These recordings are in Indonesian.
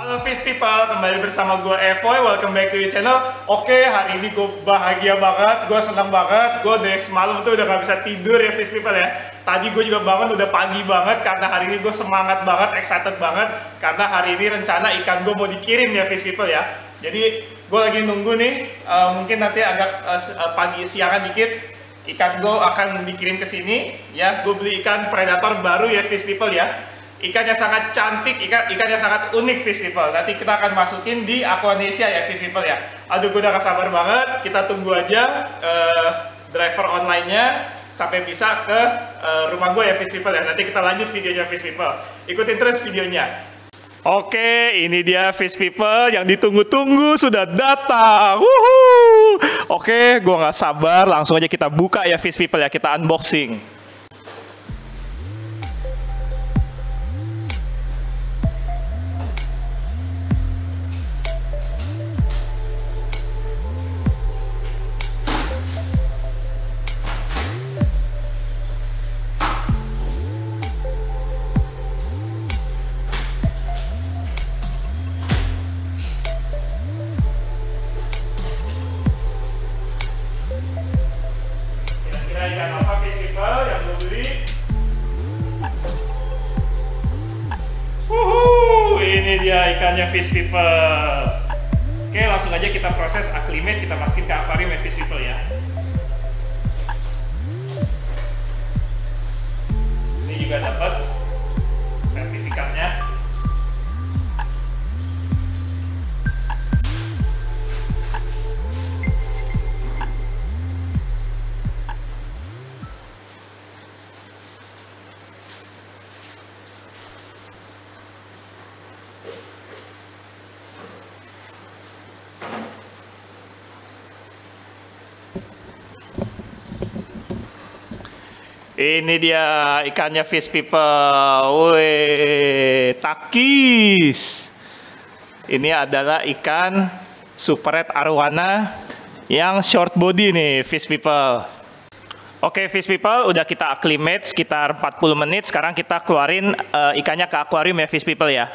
Halo Fish People, kembali bersama gue Evoy, welcome back to the channel. Oke, hari ini gue bahagia banget, gue senang banget. Gue dari semalam tuh udah gak bisa tidur ya Fish People ya. Tadi gue juga bangun udah pagi banget, karena hari ini gue semangat banget, excited banget. Karena hari ini rencana ikan gue mau dikirim ya Fish People ya. Jadi gue lagi nunggu nih, mungkin nanti agak pagi siangan dikit. Ikan gue akan dikirim ke sini ya. Gue beli ikan predator baru ya Fish People ya. Ikan yang sangat cantik, ikan yang sangat unik Fish People. Nanti kita akan masukin di Aquanesia ya Fish People ya. Aduh, gue udah gak sabar banget. Kita tunggu aja driver online-nya sampai bisa ke rumah gue ya Fish People ya. Nanti kita lanjut videonya Fish People. Ikutin terus videonya. Oke, ini dia Fish People yang ditunggu-tunggu sudah datang. Wuhu! Oke, gue gak sabar. Langsung aja kita buka ya Fish People ya. Kita unboxing. Ikan apa Fish People yang gue beli? Ini dia ikannya Fish People. Oke, langsung aja kita proses acclimate, kita masukin ke akuarium ya Fish People ya. Ini juga dapat sertifikatnya. Ini dia ikannya Fish People. Wih, takis. Ini adalah ikan super red arowana yang short body nih Fish People. Oke Fish People, udah kita acclimate sekitar 40 menit. Sekarang kita keluarin ikannya ke akuarium ya Fish People ya.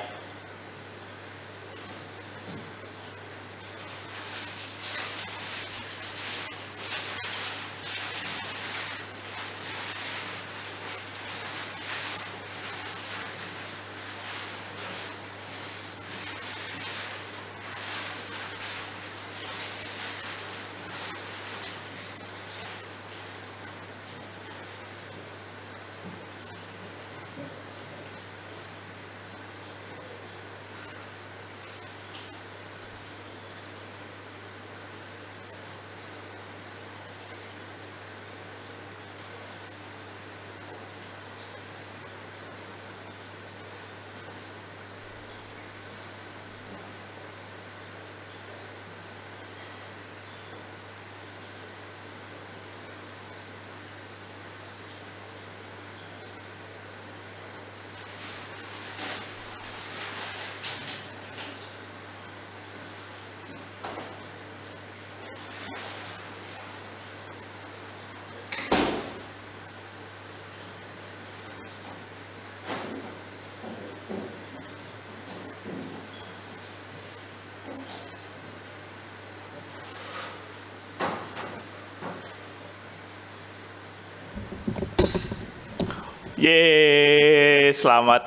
Yeay, selamat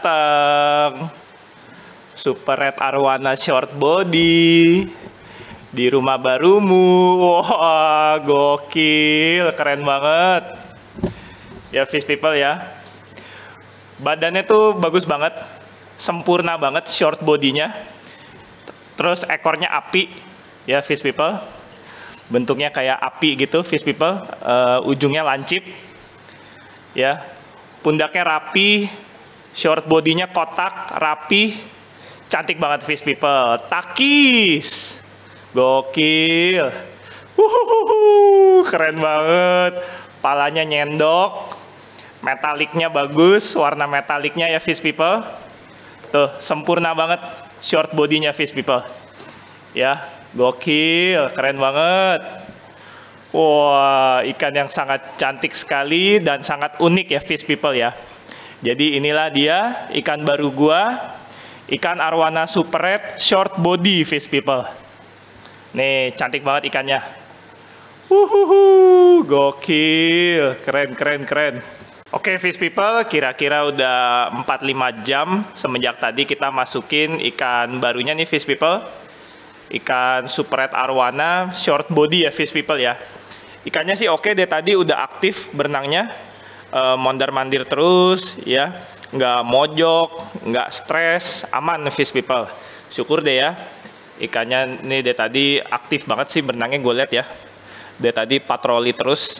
datang Super Red Arowana Short Body di rumah barumu. Wah, gokil, keren banget ya Fish People ya. Badannya tuh bagus banget, sempurna banget short bodinya. Terus ekornya api ya Fish People. Bentuknya kayak api gitu Fish People. Ujungnya lancip ya. Pundaknya rapi, short bodinya kotak, rapi, cantik banget Fish People. Takis, gokil, keren banget. Palanya nyendok, metaliknya bagus, warna metaliknya ya Fish People. Tuh, sempurna banget short bodinya Fish People. Ya, gokil, keren banget. Wah, ikan yang sangat cantik sekali dan sangat unik ya Fish People ya. Jadi inilah dia ikan baru gua Ikan arwana super red short body fish people. Nih, cantik banget ikannya. Gokil, keren. Oke fish people, kira-kira udah 4-5 jam semenjak tadi kita masukin ikan barunya nih fish people. Ikan super red arwana short body ya fish people ya. Ikannya sih oke deh, tadi udah aktif berenangnya, mondar-mandir terus ya, nggak mojok, nggak stres, aman fish people. Syukur deh ya, ikannya nih deh tadi aktif banget sih berenangnya, gue lihat ya. Dia tadi patroli terus,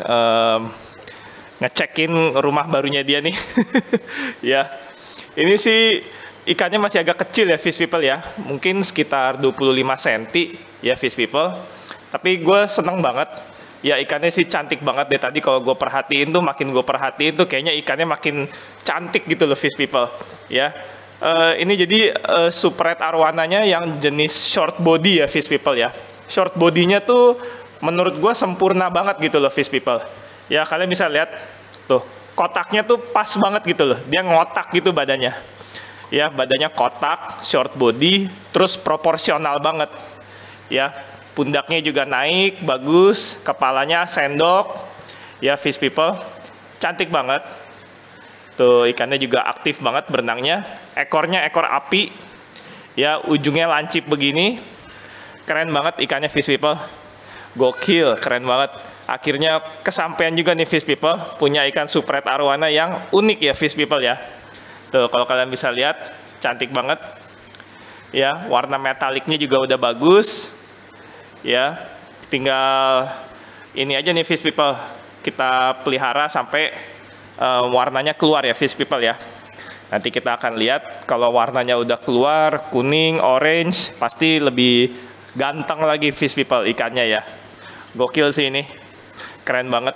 ngecekin rumah barunya dia nih. Ya, ini sih ikannya masih agak kecil ya fish people ya, mungkin sekitar 25 cm ya fish people. Tapi gue seneng banget ya, ikannya sih cantik banget deh tadi. Kalau gue perhatiin tuh, makin gue perhatiin tuh kayaknya ikannya makin cantik gitu loh fish people ya. Ini jadi super red arwananya yang jenis short body ya fish people ya. Short bodinya tuh menurut gue sempurna banget gitu loh fish people ya. Kalian bisa lihat tuh, kotaknya tuh pas banget gitu loh, dia ngotak gitu badannya ya. Badannya kotak, short body, terus proporsional banget ya. Pundaknya juga naik, bagus. Kepalanya sendok ya fish people, cantik banget. Tuh ikannya juga aktif banget berenangnya. Ekornya ekor api ya, ujungnya lancip begini. Keren banget ikannya fish people, gokil, keren banget. Akhirnya kesampaian juga nih fish people, punya ikan super red arwana yang unik ya fish people ya. Tuh kalau kalian bisa lihat, cantik banget ya. Warna metaliknya juga udah bagus ya. Tinggal ini aja nih fish people, kita pelihara sampai warnanya keluar ya fish people ya. Nanti kita akan lihat kalau warnanya udah keluar kuning, orange, pasti lebih ganteng lagi fish people ikannya ya. Gokil sih ini, keren banget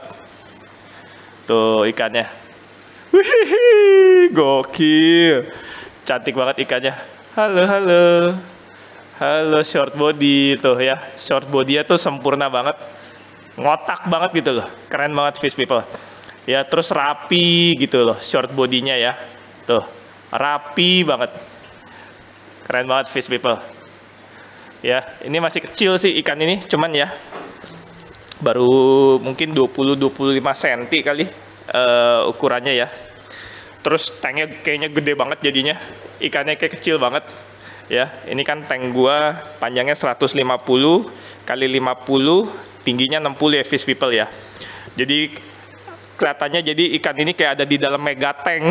tuh ikannya. Wih, gokil, cantik banget ikannya. Halo short body tuh ya. Short body-nya tuh sempurna banget, ngotak banget gitu loh, keren banget fish people ya. Terus rapi gitu loh short bodinya ya, tuh rapi banget, keren banget fish people ya. Ini masih kecil sih ikan ini, cuman ya baru mungkin 20-25 cm kali ukurannya ya. Terus tanknya kayaknya gede banget jadinya, ikannya kayak kecil banget ya. Ini kan tank gua panjangnya 150 kali 50, tingginya 60 ya fish people ya. Jadi kelihatannya jadi ikan ini kayak ada di dalam mega tank.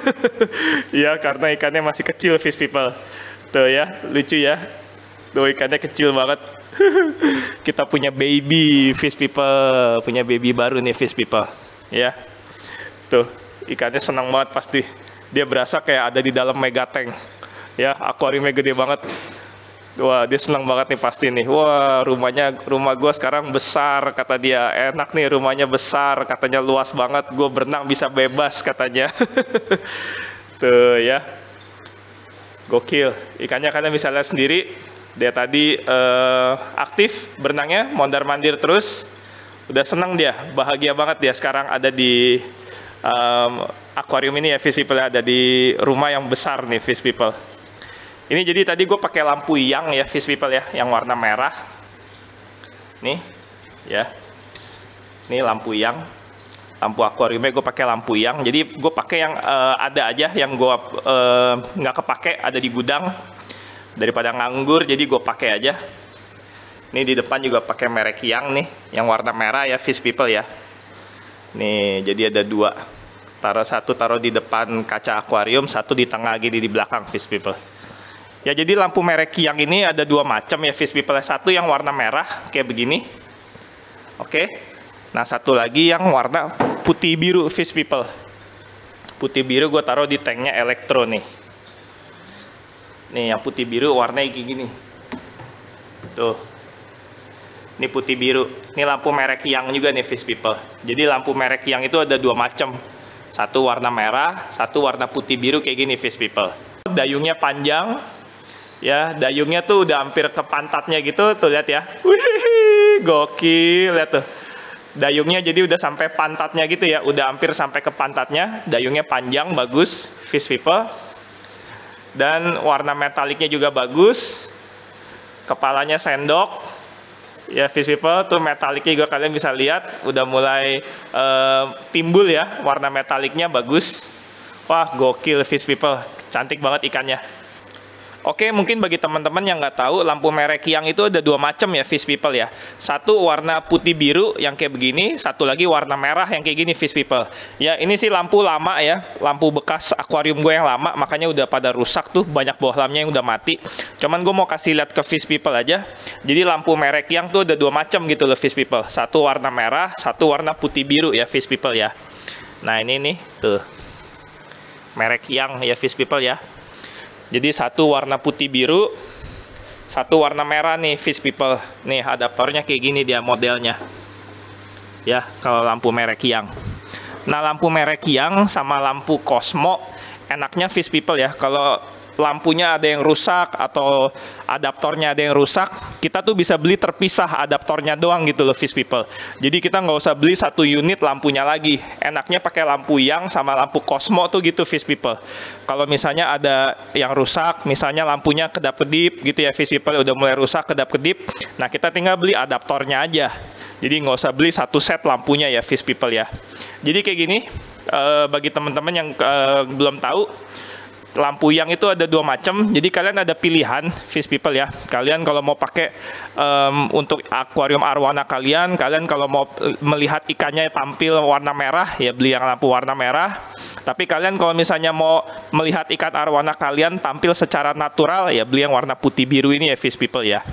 Ya karena ikannya masih kecil fish people. Tuh ya, lucu ya. Tuh ikannya kecil banget. Kita punya baby fish people, punya baby baru nih fish people ya. Tuh ikannya senang banget pasti, dia berasa kayak ada di dalam mega tank ya. Akuariumnya gede banget. Wah, dia senang banget nih pasti nih. Wah, rumah gua sekarang besar kata dia. Enak nih, rumahnya besar katanya, luas banget, gua berenang bisa bebas katanya. Tuh ya, gokil ikannya. Kalian bisa lihat sendiri, dia tadi aktif berenangnya, mondar-mandir terus. Udah senang dia, bahagia banget dia sekarang ada di akuarium ini ya fish people, ada di rumah yang besar nih fish people. Ini jadi tadi gue pakai lampu yang ya fish people ya, yang warna merah nih ya. Ini lampu yang, lampu akuariumnya gue pakai lampu yang. Jadi gue pakai yang ada aja, yang gue nggak kepake ada di gudang, daripada nganggur jadi gue pakai aja. Ini di depan juga pakai merek yang nih, yang warna merah ya fish people ya. Nih jadi ada dua, satu taruh di depan kaca akuarium, satu di tengah gini di belakang fish people ya. Jadi lampu merek yang ini ada dua macam ya fish people. Satu yang warna merah kayak begini, oke. Nah satu lagi yang warna putih biru fish people. Putih biru gue taruh di tanknya elektro nih. Nih yang putih biru warnanya kayak gini tuh. Ini putih biru, ini lampu merek yang juga nih fish people. Jadi lampu merek yang itu ada dua macam, satu warna merah, satu warna putih biru kayak gini fish people. Dayungnya panjang ya, dayungnya tuh udah hampir ke pantatnya gitu tuh, lihat ya. Wih, gokil, lihat tuh dayungnya, jadi udah sampai pantatnya gitu ya, udah hampir sampai ke pantatnya. Dayungnya panjang, bagus fish people. Dan warna metaliknya juga bagus. Kepalanya sendok. Ya fish people, tuh metaliknya juga kalian bisa lihat udah mulai timbul ya, warna metaliknya bagus. Wah, gokil fish people, cantik banget ikannya. Oke, mungkin bagi teman-teman yang nggak tahu, lampu merek Qiang itu ada dua macam ya fish people ya. Satu warna putih biru yang kayak begini, satu lagi warna merah yang kayak gini fish people. Ya ini sih lampu lama ya, lampu bekas akuarium gue yang lama, makanya udah pada rusak tuh, banyak bohlamnya yang udah mati. Cuman gue mau kasih lihat ke fish people aja. Jadi lampu merek Qiang tuh ada dua macam gitu loh fish people. Satu warna merah, satu warna putih biru ya fish people ya. Nah ini nih tuh merek Qiang ya fish people ya. Jadi satu warna putih biru, satu warna merah nih fish people. Nih adaptornya kayak gini dia modelnya. Ya, kalau lampu merek Qiang. Nah, lampu merek Qiang sama lampu Cosmo enaknya fish people ya. Kalau lampunya ada yang rusak atau adaptornya ada yang rusak, kita tuh bisa beli terpisah adaptornya doang gitu loh fish people. Jadi kita nggak usah beli satu unit lampunya lagi. Enaknya pakai lampu Yang sama lampu Cosmo tuh gitu fish people. Kalau misalnya ada yang rusak, misalnya lampunya kedap-kedip gitu ya fish people, udah mulai rusak kedap-kedip, nah kita tinggal beli adaptornya aja. Jadi nggak usah beli satu set lampunya ya fish people ya. Jadi kayak gini, bagi teman-teman yang belum tahu, lampu Yang itu ada dua macam, jadi kalian ada pilihan fish people ya. Kalian kalau mau pakai untuk akuarium arwana kalian kalau mau melihat ikannya tampil warna merah ya beli yang lampu warna merah. Tapi kalian kalau misalnya mau melihat ikan arwana kalian tampil secara natural ya beli yang warna putih biru ini ya fish people ya.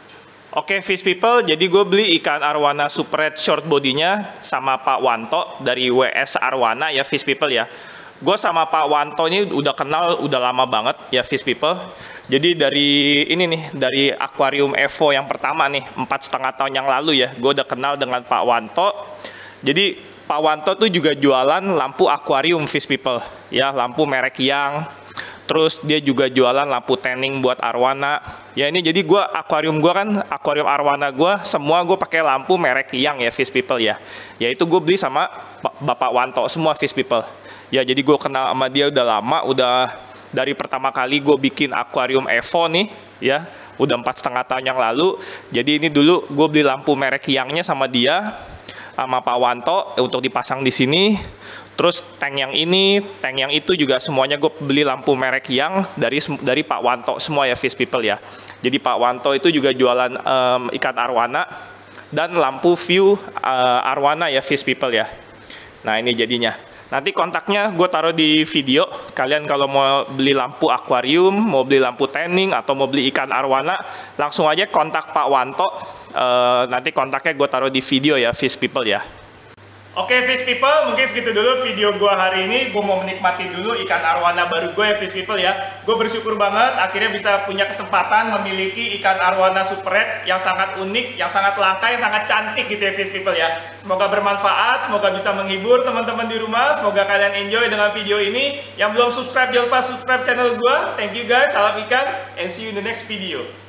Oke fish people, jadi gue beli ikan arwana super red short bodinya sama Pak Wanto dari WS Arwana ya fish people ya. Gue sama Pak Wanto ini udah kenal udah lama banget ya fish people. Jadi dari ini nih, dari akuarium Evo yang pertama nih, 4,5 tahun yang lalu ya, gue udah kenal dengan Pak Wanto. Jadi Pak Wanto tuh juga jualan lampu akuarium fish people ya, lampu merek Qiang. Terus dia juga jualan lampu tanning buat arwana. Ya ini jadi gue akuarium gue kan, akuarium arwana gue semua gue pakai lampu merek Qiang ya fish people ya. Ya itu gue beli sama Bapak Wanto semua fish people. Ya jadi gue kenal sama dia udah lama, udah dari pertama kali gue bikin akuarium Evo nih ya, udah 4,5 tahun yang lalu. Jadi ini dulu gue beli lampu merek Qiangnya sama dia, sama Pak Wanto untuk dipasang di sini. Terus tank yang ini, tank yang itu juga semuanya gue beli lampu merek Qiang dari Pak Wanto semua ya fish people ya. Jadi Pak Wanto itu juga jualan ikan arwana dan lampu view arwana ya fish people ya. Nah ini jadinya. Nanti kontaknya gue taruh di video. Kalian kalau mau beli lampu akuarium, mau beli lampu tanning, atau mau beli ikan arwana, langsung aja kontak Pak Wanto. Nanti kontaknya gue taruh di video ya, fish people ya. Oke fish people, mungkin segitu dulu video gue hari ini. Gue mau menikmati dulu ikan arwana baru gue ya fish people ya. Gue bersyukur banget akhirnya bisa punya kesempatan memiliki ikan arwana super red yang sangat unik, yang sangat langka, yang sangat cantik gitu ya fish people ya. Semoga bermanfaat, semoga bisa menghibur teman-teman di rumah. Semoga kalian enjoy dengan video ini. Yang belum subscribe jangan lupa subscribe channel gue. Thank you guys, salam ikan, and see you in the next video.